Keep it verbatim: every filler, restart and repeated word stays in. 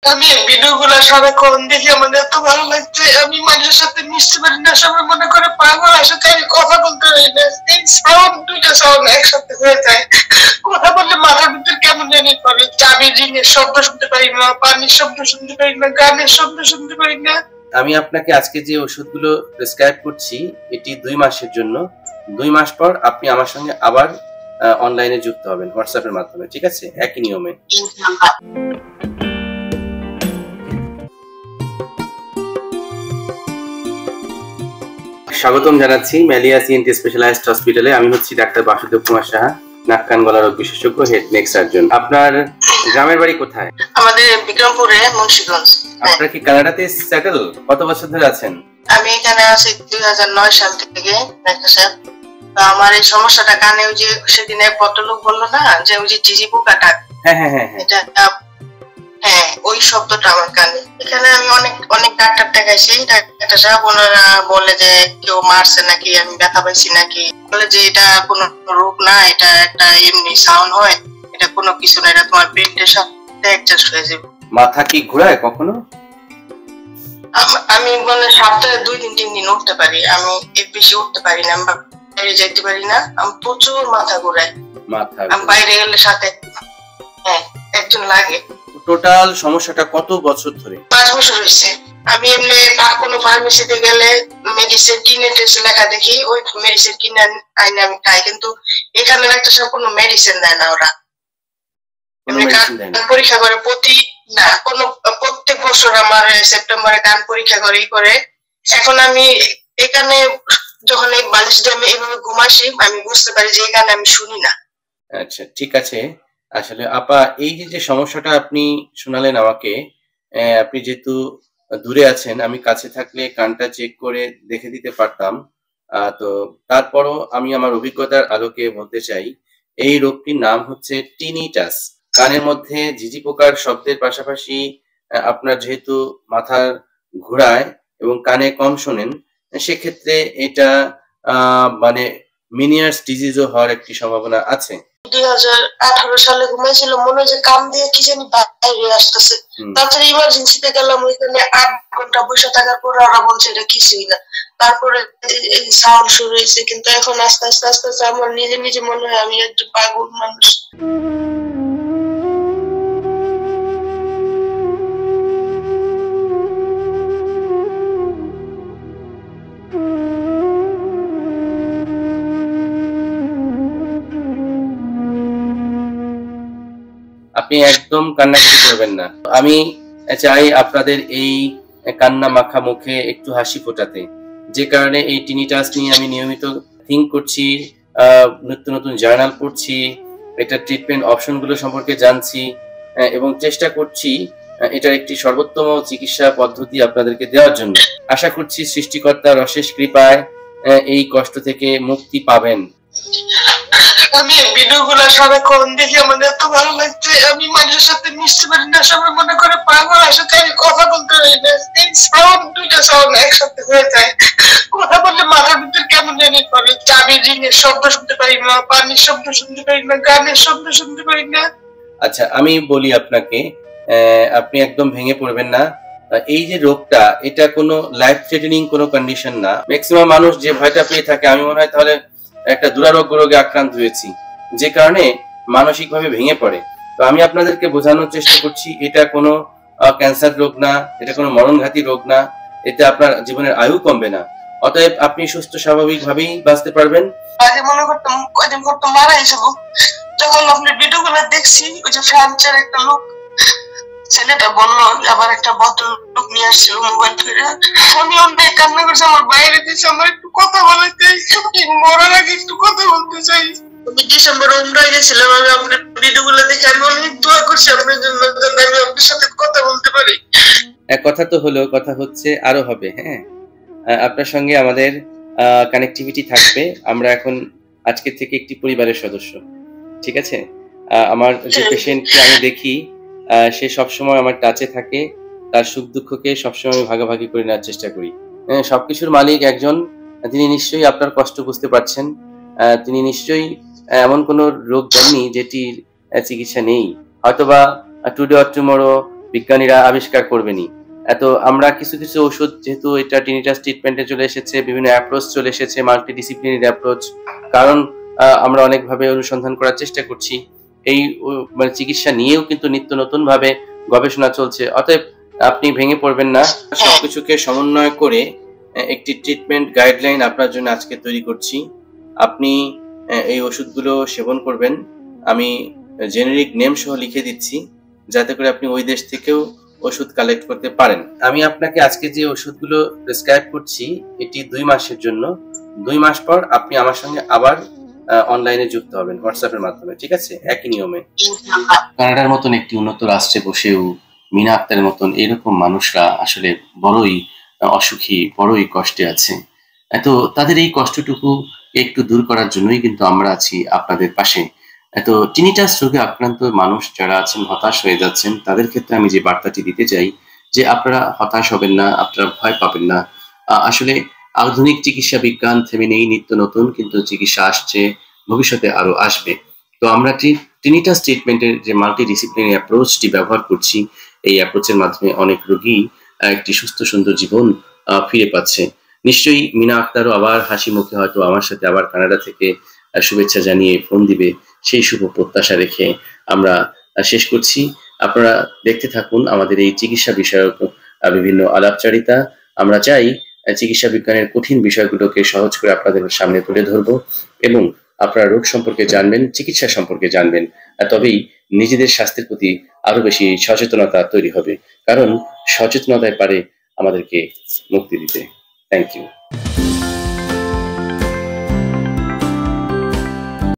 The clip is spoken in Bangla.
আমি ভিডিওগুলো সারাক্ষণ দেখে আমার এত ভালো লাগছে। আমি মানুষের সাথে মিশতে পারি না, সবাই মনে করে পাগল, আসলে আমি কথা বলতে পারি না। এই সাউন্ড দুইটা সাউন্ড একসাথে হয়ে যায়, কথা বললে মাথার ভিতরে কেমন জানি করে। চাবির রিংয়ের শব্দ শুনতে পারি না, পানির শব্দ শুনতে পারি না, গানের শব্দ শুনতে পারি না। আমি আপনাকে আজকে যে ওষুধগুলো প্রেসক্রাইব করছি এটি দুই মাসের জন্য। দুই মাস পর আপনি আমার সঙ্গে আবার অনলাইনে যুক্ত হবেন হোয়াটসঅ্যাপের মাধ্যমে, ঠিক আছে? একই নিয়মে। স্বাগতম জানাচ্ছি ম্যালিয়া সিএনটি স্পেশালাইজড হসপিটালে। আমি হচ্ছি ডাক্তার বাসুদেব কুমার সাহা, নাক কান গলা রোগ বিশেষজ্ঞ, হেড নেক সার্জন। আপনার গ্রামের বাড়ি কোথায়? আমাদের বিক্রমপুরে, মুন্সিগঞ্জ। আপনারা কি কানাডাতে সেটেল? কত বছর ধরে আছেন? আমি এখানে আছি দুই হাজার নয় সাল থেকে। আমার এই সমস্যাটা কানে, ওই যে সেদিন এক ভদ্রলোক বললো না যে ওই যে ঝিঝি পোকাটা, হ্যাঁ হ্যাঁ হ্যাঁ এটা, হ্যাঁ ওই শব্দটা আমার কানে। এখানে আমি অনেক অনেক ডাক্তার দেখাইছি, ডাক্তার সাহেব ওনারা বলে যে কেউ মারছে নাকি, আমি ব্যথা পাইছি নাকি, বলে যে এটা কোনো রোগ না, এটা একটা এমনি সাউন্ড হয়, এটা কোনো কিছু না, এটা তোমার ব্রেনের সাথে অ্যাডজাস্ট হয়ে যাবে। মাথা কি ঘোরায় কখনো? আমি মানে সপ্তাহে দুই দিন তিন দিন উঠতে পারি, আমি এর বেশি উঠতে পারি না, বাইরে যেতে পারি না, আমি প্রচুর মাথা ঘোরায়। মাথা আমি বাইরে গেলে সাথে হ্যাঁ একজন লাগে। টোটাল সমস্যাটা কত বছর ধরে? পাঁচ বছর হয়েছে। আমি এমনি কোনো ফার্মেসিতে গেলে মেডিসিন কিনে টেস্ট লেখা দেখি, ওই মেডিসিন কিনে আইনে আমি খাই, কিন্তু এখানে একটা সব কোনো মেডিসিন দেয় না ওরা। পরীক্ষা করে প্রতি না কোনো প্রত্যেক বছর আমার সেপ্টেম্বরে কান পরীক্ষা করে করে। এখন আমি এখানে যখন এই বালিশ দিয়ে আমি এভাবে ঘুমাসি, আমি বুঝতে পারি যে এখানে আমি শুনি না। আচ্ছা ঠিক আছে। আসলে আপা, এই যে যে সমস্যাটা আপনি শোনালেন আমাকে, আপনি যেহেতু দূরে আছেন, আমি কাছে থাকলে কানটা চেক করে দেখে দিতে পারতাম। তো তারপরও আমি আমার অভিজ্ঞতার আলোকে বলতে চাই, এই রোগটির নাম হচ্ছে টিনিটাস। কানের মধ্যে ঝিঝি পোকার শব্দের পাশাপাশি আপনার যেহেতু মাথার ঘোরায় এবং কানে কম শোনেন, সেক্ষেত্রে এটা আহ মানে মিনিয়ার্স ডিজিজও হওয়ার একটি সম্ভাবনা আছে। দুই হাজার আঠারো সালে ঘুমাইছিল, মনে হয় যে কান দিয়ে কি জানি বাইরে আসতেছে। তারপরে ইমার্জেন্সিতে গেলাম, ওইখানে আট ঘন্টা বসে থাকার পর ওরা বলছে এটা কিছুই না। তারপরে সাউন্ড শুরু হয়েছে, কিন্তু এখন আস্তে আস্তে আস্তে আস্তে আমার নিজে নিজে মনে হয় আমি একটু পাগল মানুষ। আপনি একদম কান্নাকাটি করবেন না। আমি চাই আপনাদের এই কান্না মাখা মুখে একটু হাসি ফোটাতে, যে কারণে এই টিনিটাস নিয়ে আমি নিয়মিত থিঙ্ক করছি, নতুন নতুন জার্নাল পড়ছি, এটা ট্রিটমেন্ট অপশনগুলো সম্পর্কে জানছি এবং চেষ্টা করছি এটার একটি সর্বোত্তম চিকিৎসা পদ্ধতি আপনাদেরকে দেওয়ার জন্য। আশা করছি সৃষ্টিকর্তার অশেষ কৃপায় এই কষ্ট থেকে মুক্তি পাবেন। আমি ভিডিওগুলো সারাক্ষণ দেখে আমার এত ভালো লাগছে। আমি মানুষের সাথে মিশতে পারি না, সবাই মনে করে পাগল, আসলে আমি কথা বলতে পারি না। এই সাউন্ড দুইটা সাউন্ড একসাথে হয়ে যায়, কথা বললে মাথার ভিতরে কেমন জানি করে। চাবির রিংয়ের শব্দ শুনতে পারি না, পানির শব্দ শুনতে পারি না, গানের শব্দ শুনতে পারি না। আচ্ছা আমি বলি আপনাকে, আপনি একদম ভেঙে পড়বেন না। এই যে রোগটা, এটা কোনো লাইফ থ্রেটেনিং কোনো কন্ডিশন না। ম্যাক্সিমাম মানুষ যে ভয়টা পেয়ে থাকে, আমি মনে হয় তাহলে একটা দুরারোগ্য রোগে আক্রান্ত হয়েছি, যে কারণে মানসিকভাবে ভেঙে পড়ে। তো আমি আপনাদেরকে বোঝানোর চেষ্টা করছি, এটা কোনো ক্যান্সার রোগ না, এটা কোনো মরণঘাতী রোগ না, এতে আপনার জীবনের আয়ু কমবে না। অতএব আপনি সুস্থ স্বাভাবিক ভাবেই বাঁচতে পারবেন। আগে মনে করতাম কয়দিন করতাম মারা যাবো, যখন আপনার ভিডিওগুলো দেখছি, ওই যে ফ্রান্সের একটা লোক ছেলেটা বললো, আবার একটা ভদ্রলোক নিয়ে আসছিল মোবাইল ফিরে, আমি অনেক কান্না করছি, আমার বাইরে দিয়েছে, আমার একটু কথা বলতে চাই, মরার আগে একটু কথা বলতে চাই। আমি ডিসেম্বরে উমরায় গেছিলাম, আমি আপনার ভিডিওগুলো দেখে আমি অনেক দোয়া করছি আপনার জন্য, আমি আপনার সাথে কথা বলতে পারি। এক কথা তো হলো, কথা হচ্ছে আরো হবে। হ্যাঁ, আপনার সঙ্গে আমাদের কানেক্টিভিটি থাকবে। আমরা এখন আজকে থেকে একটি পরিবারের সদস্য, ঠিক আছে? আমার যে পেশেন্টকে আমি দেখি, সে সবসময় আমার টাচে থাকে, তার সুখ দুঃখকে সবসময় ভাগাভাগি করে নেওয়ার চেষ্টা করি। সবকিছুর মালিক একজন, তিনি নিশ্চয়ই আপনার কষ্ট বুঝতে পারছেন। তিনি নিশ্চয়ই এমন কোনো রোগ দেননি যেটির চিকিৎসা নেই। হয়তোবা টুডে অর টুমরো বিজ্ঞানীরা আবিষ্কার করবেনই। এত আমরা কিছু কিছু ওষুধ, যেহেতু এটা টিনিটাস ট্রিটমেন্টে চলে এসেছে, বিভিন্ন অ্যাপ্রোচ চলে এসেছে, মাল্টিডিসিপ্লিনারি অ্যাপ্রোচ, কারণ আমরা অনেকভাবে অনুসন্ধান করার চেষ্টা করছি। এই মানে চিকিৎসা নিয়েও কিন্তু নিত্য নতুন ভাবে গবেষণা চলছে। অতএব আপনি ভেঙে পড়বেন না। সবকিছুকে সমন্বয় করে একটি ট্রিটমেন্ট গাইডলাইন আপনার জন্য আজকে তৈরি করছি। আপনি এই ওষুধগুলো সেবন করবেন। আমি জেনেরিক নেম সহ লিখে দিচ্ছি, যাতে করে আপনি ওই দেশ থেকেও ওষুধ কালেক্ট করতে পারেন। আমি আপনাকে আজকে যে ওষুধগুলো প্রেসক্রাইব করছি, এটি দুই মাসের জন্য। দুই মাস পর আপনি আমার সঙ্গে আবার অনলাইনে যুক্ত হবেন হোয়াটসঅ্যাপের মাধ্যমে, ঠিক আছে? একই নিয়মে। কানাডার মতন একটি উন্নত রাষ্ট্রে বসেও মিনা আক্তারের মতন এরকম মানুষরা আসলে বড়ই অসুখী, বড়ই কষ্টে আছে। এত তাদের এই কষ্টটুকু একটু দূর করার জন্যই কিন্তু আমরা আছি আপনাদের পাশে। এত টিনিটাস রোগে আক্রান্ত মানুষ যারা আছেন, হতাশ হয়ে যাচ্ছেন, তাদের ক্ষেত্রে আমি যে বার্তাটি দিতে চাই যে আপনারা হতাশ হবেন না, আপনারা ভয় পাবেন না। আসলে আধুনিক চিকিৎসা বিজ্ঞান থেমে নেই, নিত্য নতুন কিন্তু চিকিৎসা আসছে, ভবিষ্যতে আরো আসবে। তো আমরা টিনিটাস ট্রিটমেন্টের যে মাল্টিডিসিপ্লিনারি অ্যাপ্রোচটি ব্যবহার করছি, এই অ্যাপ্রোচের মাধ্যমে অনেক রোগী একটি সুস্থ সুন্দর জীবন ফিরে পাচ্ছে। নিশ্চয়ই মিনা আক্তারও আবার হাসি মুখে হয়তো আমার সাথে আবার কানাডা থেকে শুভেচ্ছা জানিয়ে ফোন দিবে, সেই শুভ প্রত্যাশা রেখে আমরা শেষ করছি। আপনারা দেখতে থাকুন আমাদের এই চিকিৎসা বিষয়ক বিভিন্ন আলাপচারিতা। আমরা চাই চিকিৎসা বিজ্ঞানের কঠিন বিষয়গুলোকে সহজ করে আপনাদের সামনে তুলে ধরবো এবং আপনারা রোগ সম্পর্কে জানবেন, চিকিৎসা সম্পর্কে জানবেন। তবেই নিজেদের স্বাস্থ্যের প্রতি আরো বেশি সচেতনতা তৈরি হবে, কারণ সচেতনতায় পারে আমাদেরকে মুক্তি দিতে। Thank you.